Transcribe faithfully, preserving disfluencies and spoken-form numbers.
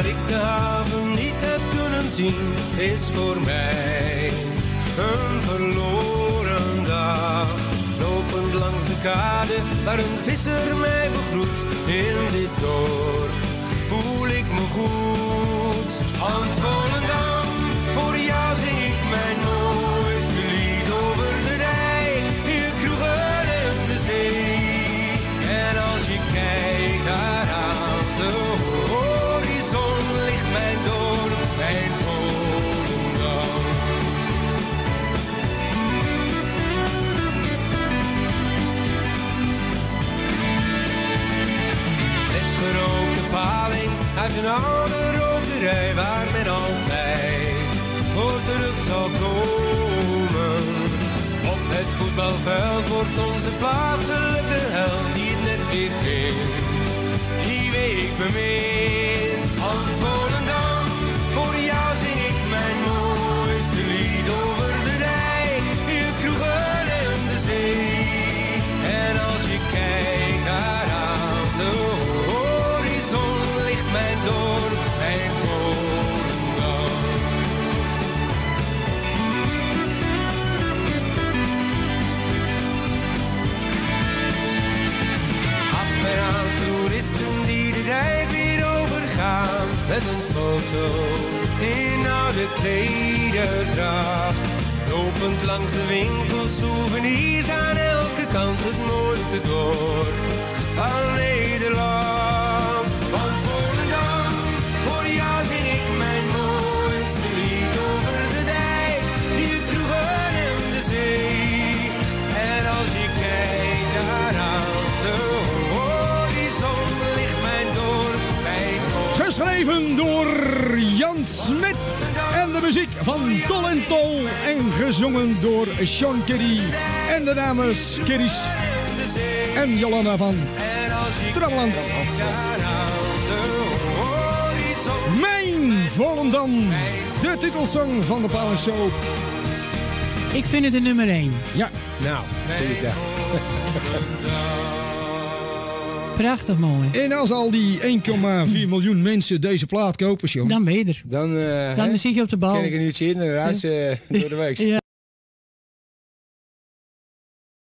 dat ik de haven niet heb kunnen zien, is voor mij een verloren dag. Lopend langs de kade waar een visser mij begroet, in dit dorp voel ik me goed. Aan Volendam, voor jou zing ik mijn mooiste lied over de dijk, je kroegen en de zee. En als je kijkt daar aan de horizon, ligt mijn dorp, mijn Volendam. Frisgerookte paling uit een oude rokerij waar men altijd voor terug zal komen. Op het voetbalveld wordt onze plaatselijke held die het net weer vindt, die week bemint. Aan Volendam, voor jou zing ik mijn mooiste lied over de dijk, je kroegen en de zee. En als je kijkt daar aan de horizon, ligt mijn dorp, mijn Volendam. Af en aan toeristen die de dijk weer overgaan, met een foto in oude klederdracht. Lopend langs de winkels, souvenirs aan elke kant, het mooiste dorp van Nederland. Want Volendam, voor jou zing ik mijn mooiste lied over de dijk, je kroegen en de zee. En als je kijkt daar aan de horizon, ligt mijn dorp, mijn Volendam. Geschreven door Jan Smit en de muziek van Tol en Tol en gezongen door Sean Kerry en de dames Kerry's en Jolanda van Trabbeland. Mijn Volendam, de titelsong van de Paling Soap. Ik vind het de nummer één. Ja, nou, vind ik dat. Prachtig mooi. En als al die één komma vier miljoen mensen deze plaat kopen, John, Dan ben je er. Dan, uh, Dan hè, zit je op de bal. ken ik een uurtje in de raad uh, door de week. Ja.